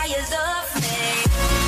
desires of me.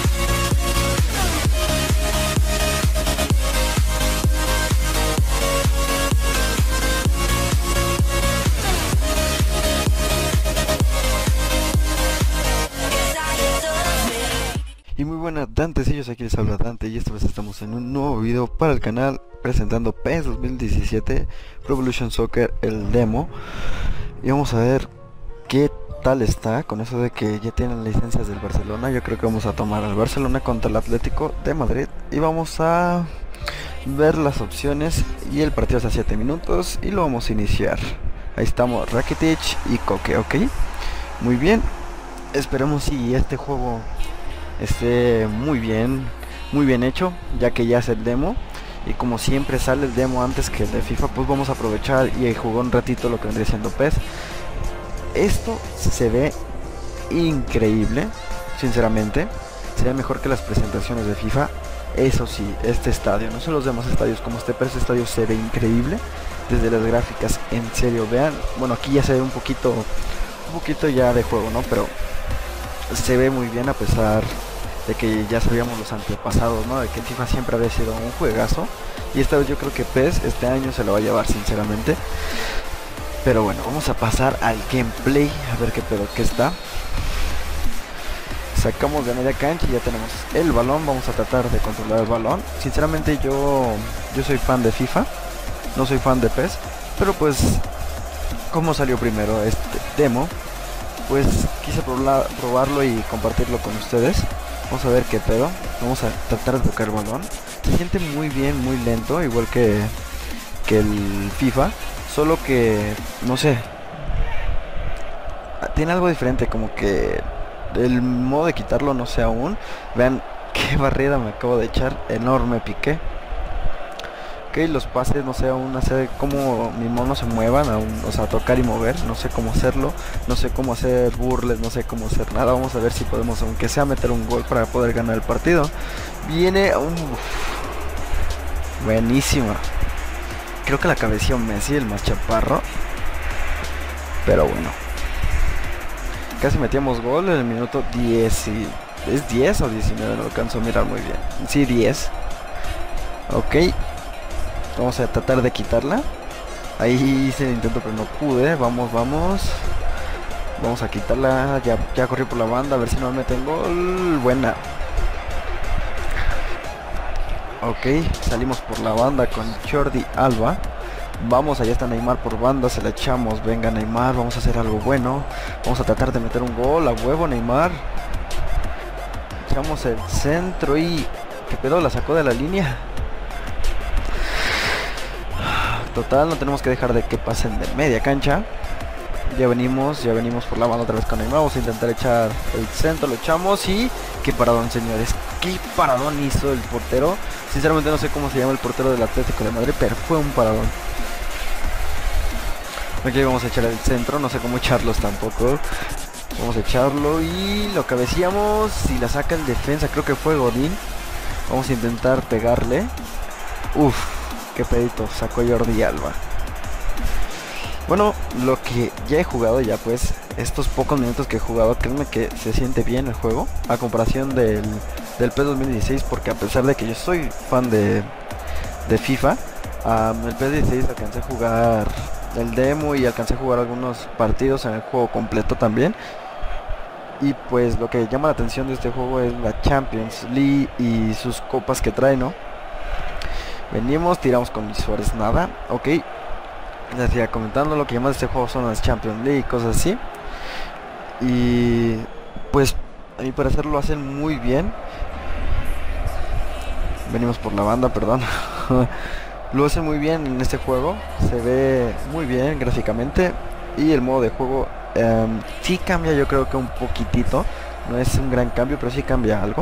Y muy buenas Dantecillos, aquí les habla Dante y esta vez estamos en un nuevo video para el canal presentando PES 2017 Pro Evolution Soccer, el demo. Y vamos a ver qué tal está con eso de que ya tienen licencias del Barcelona. Yo creo que vamos a tomar al Barcelona contra el Atlético de Madrid y vamos a ver las opciones y el partido es a 7 minutos y lo vamos a iniciar. Ahí estamos, Rakitic y Koke, ok. Muy bien, esperemos si este juego esté muy bien hecho, ya que ya es el demo. Y como siempre sale el demo antes que el de FIFA, pues vamos a aprovechar y jugar un ratito lo que vendría siendo PES. Esto se ve increíble, sinceramente. Se ve mejor que las presentaciones de FIFA. Eso sí, este estadio, no son los demás estadios como este, pero este estadio se ve increíble. Desde las gráficas, en serio, vean. Bueno, aquí ya se ve un poquito ya de juego, ¿no? Pero se ve muy bien a pesar de que ya sabíamos los antepasados, ¿no? De que FIFA siempre había sido un juegazo. Y esta vez yo creo que PES este año se lo va a llevar, sinceramente. Pero bueno, vamos a pasar al gameplay, a ver qué pedo que está. Sacamos de media cancha y ya tenemos el balón. Vamos a tratar de controlar el balón. Sinceramente yo soy fan de FIFA, no soy fan de PES. Pero pues, como salió primero este demo, pues quise probarlo y compartirlo con ustedes. Vamos a ver qué pedo. Vamos a tratar de tocar el balón. Se siente muy bien, muy lento, igual que el FIFA. Solo que, no sé, tiene algo diferente, como que el modo de quitarlo no sé aún. Vean qué barrida me acabo de echar. Enorme piqué. Ok, los pases no sé aún hacer cómo mi mono se muevan aún, o sea, tocar y mover, no sé cómo hacerlo, no sé cómo hacer burles, no sé cómo hacer nada. Vamos a ver si podemos, aunque sea, meter un gol para poder ganar el partido. Viene buenísima. Creo que la cabeció Messi, el más chaparro. Pero bueno, casi metíamos gol en el minuto 10 y... ¿es 10 o 19? No lo alcanzo a mirar muy bien. Sí, 10. Ok, vamos a tratar de quitarla. Ahí hice el intento pero no pude. Vamos a quitarla. Ya corrí por la banda, a ver si no me meten gol. Buena. Ok, salimos por la banda con Jordi Alba. Vamos, allá está Neymar por banda, se la echamos. Venga Neymar, vamos a hacer algo bueno. Vamos a tratar de meter un gol. A huevo Neymar. Echamos el centro y... ¿qué pedo? La sacó de la línea. Total, no tenemos que dejar de que pasen de media cancha. Ya venimos por la banda otra vez con Neymar. Vamos a intentar echar el centro, lo echamos y... qué paradón, señores, qué paradón hizo el portero. Sinceramente no sé cómo se llama el portero del Atlético de Madrid, pero fue un paradón. Aquí vamos a echar el centro, no sé cómo echarlos tampoco. Vamos a echarlo y lo cabeceamos y la saca el defensa, creo que fue Godín. Vamos a intentar pegarle. Uf, qué pedito, sacó Jordi Alba. Bueno, lo que ya he jugado, ya pues, estos pocos minutos que he jugado, créanme que se siente bien el juego a comparación del PES 2016, porque a pesar de que yo soy fan de FIFA, el PES 16 alcancé a jugar el demo y alcancé a jugar algunos partidos en el juego completo también. Y pues lo que llama la atención de este juego es la Champions League y sus copas que trae, ¿no? Venimos, tiramos con Luis Suárez, nada, ok. Les decía, comentando, lo que llama de este juego son las Champions League y cosas así. Y pues a mi parecer lo hacen muy bien. Venimos por la banda, perdón. Lo hacen muy bien en este juego. Se ve muy bien gráficamente. Y el modo de juego sí cambia, yo creo que un poquitito. No es un gran cambio, pero sí cambia algo.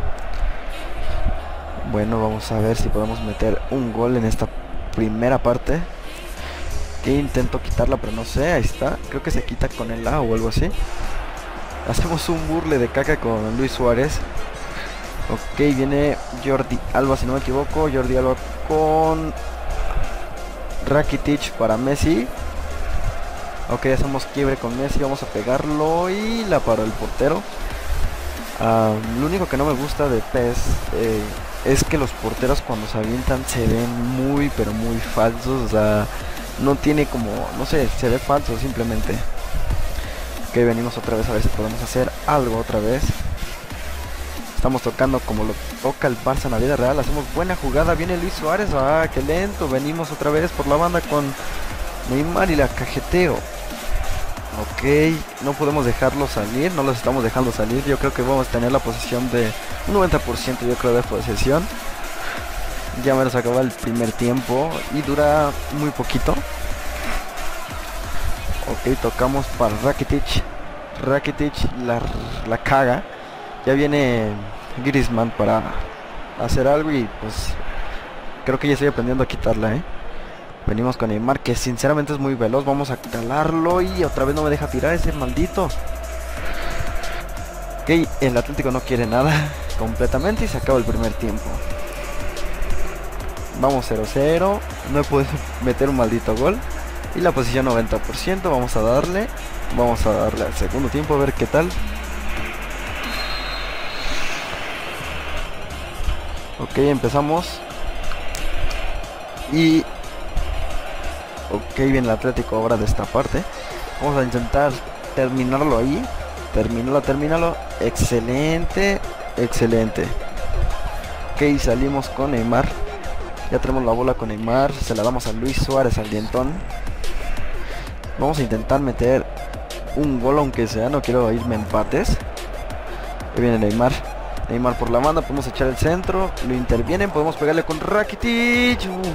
Bueno, vamos a ver si podemos meter un gol en esta primera parte. Que intento quitarla, pero no sé, ahí está. Creo que se quita con el A o algo así. Hacemos un burle de caca con Luis Suárez. Ok, viene Jordi Alba, si no me equivoco. Jordi Alba con Rakitic para Messi. Ok, hacemos quiebre con Messi. Vamos a pegarlo y la paró el portero. Lo único que no me gusta de PES es que los porteros cuando se avientan se ven muy pero muy falsos, o sea, no tiene como, no sé, se ve falso simplemente. Ok, venimos otra vez a ver si podemos hacer algo otra vez. Estamos tocando como lo toca el Barça en la vida real, hacemos buena jugada, viene Luis Suárez, qué lento, venimos otra vez por la banda con Neymar y la cajeteo. Ok, no podemos dejarlo salir, no los estamos dejando salir. Yo creo que vamos a tener la posición de un 90%, yo creo, de posesión. Ya me los acaba el primer tiempo y dura muy poquito. Ok, tocamos para Rakitic. Rakitic la caga. Ya viene Griezmann para hacer algo y pues creo que ya estoy aprendiendo a quitarla, Venimos con Neymar, que sinceramente es muy veloz. Vamos a calarlo y otra vez no me deja tirar ese maldito. Ok, el Atlético no quiere nada completamente y se acaba el primer tiempo. Vamos 0-0. No he podido meter un maldito gol. Y la posición 90%. Vamos a darle al segundo tiempo a ver qué tal. Ok, empezamos. Y ok, viene el Atlético ahora de esta parte. Vamos a intentar terminarlo ahí. Termínalo. Excelente. Ok, salimos con Neymar. Ya tenemos la bola con Neymar. Se la damos a Luis Suárez, al dientón. Vamos a intentar meter un gol aunque sea. No quiero irme empates. Ahí viene Neymar. Neymar por la banda. Podemos echar el centro. Lo intervienen. Podemos pegarle con Rakitic.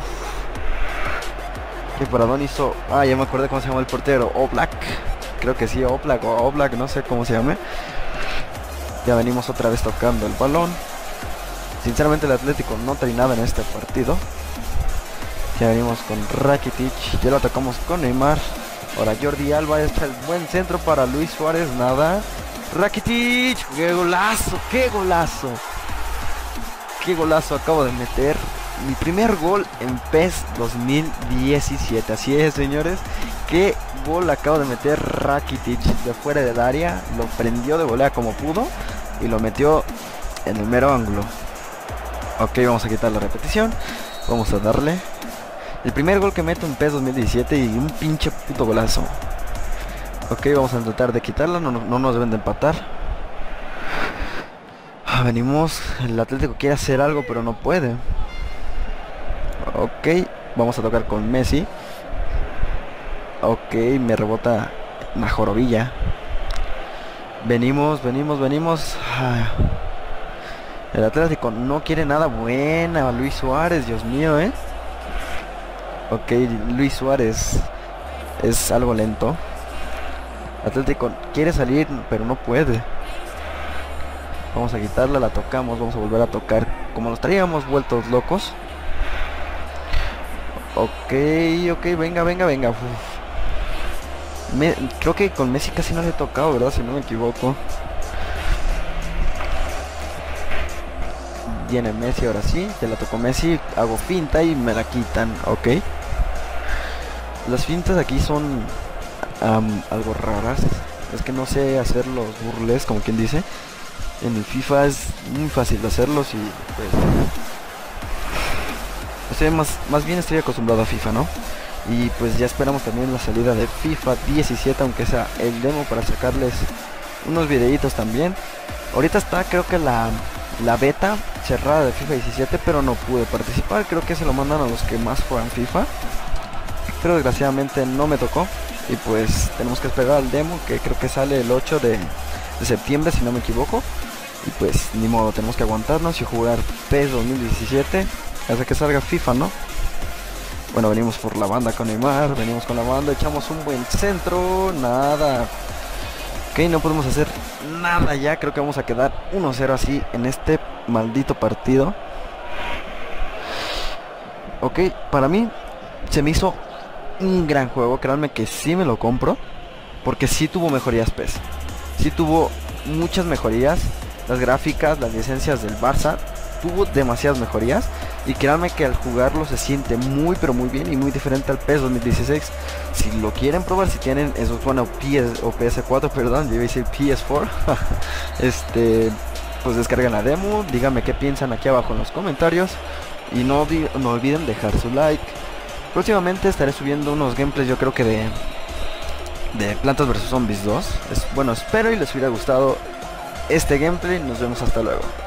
¿Qué paradón hizo? Ya me acordé cómo se llama el portero. Oblak. Creo que sí, Oblak, no sé cómo se llame. Ya venimos otra vez tocando el balón. Sinceramente el Atlético no trae nada en este partido. Ya venimos con Rakitic. Ya lo atacamos con Neymar. Ahora Jordi Alba echa el buen centro para Luis Suárez. Nada. Rakitic. ¡Qué golazo! ¡Qué golazo acabo de meter! Mi primer gol en PES 2017. Así es, señores. Qué gol acabo de meter Rakitic de fuera del área. Lo prendió de volea como pudo y lo metió en el mero ángulo. Ok, vamos a quitar la repetición. Vamos a darle. El primer gol que meto en PES 2017 y un pinche puto golazo. Ok, vamos a tratar de quitarla. No nos deben de empatar. Venimos. El Atlético quiere hacer algo pero no puede. Ok, vamos a tocar con Messi. Ok, me rebota la jorobilla. Venimos. El Atlético no quiere nada. Buena, Luis Suárez, Dios mío, Ok, Luis Suárez es algo lento. Atlético quiere salir, pero no puede. Vamos a quitarla, la tocamos, vamos a volver a tocar como nos traíamos vueltos locos. Ok, venga. Creo que con Messi casi no le he tocado, ¿verdad? Si no me equivoco. Viene Messi, ahora sí, ya la tocó Messi. Hago finta y me la quitan, ok. Las fintas aquí son algo raras. Es que no sé hacer los burles, como quien dice. En el FIFA es muy fácil hacerlos y pues más bien estoy acostumbrado a FIFA, ¿no? Y pues ya esperamos también la salida de FIFA 17, aunque sea el demo, para sacarles unos videitos también. Ahorita está, creo que la beta cerrada de FIFA 17, pero no pude participar. Creo que se lo mandan a los que más juegan FIFA, pero desgraciadamente no me tocó. Y pues tenemos que esperar al demo, que creo que sale el 8 de septiembre, si no me equivoco. Y pues ni modo, tenemos que aguantarnos y jugar PES 2017 hasta que salga FIFA, ¿no? Bueno, venimos por la banda con Neymar, echamos un buen centro, nada. Ok, no podemos hacer nada ya, creo que vamos a quedar 1-0 así en este maldito partido. Ok, para mí se me hizo un gran juego, créanme que sí me lo compro, porque sí tuvo mejorías PES. Sí tuvo muchas mejorías, las gráficas, las licencias del Barça, tuvo demasiadas mejorías. Y créanme que al jugarlo se siente muy pero muy bien y muy diferente al PES 2016. Si lo quieren probar, si tienen esos, bueno, PS4, perdón, yo iba a decir PS4. pues descarguen la demo, díganme qué piensan aquí abajo en los comentarios. Y no olviden dejar su like. Próximamente estaré subiendo unos gameplays, yo creo que de Plantas vs Zombies 2. Bueno, espero y les hubiera gustado este gameplay. Nos vemos hasta luego.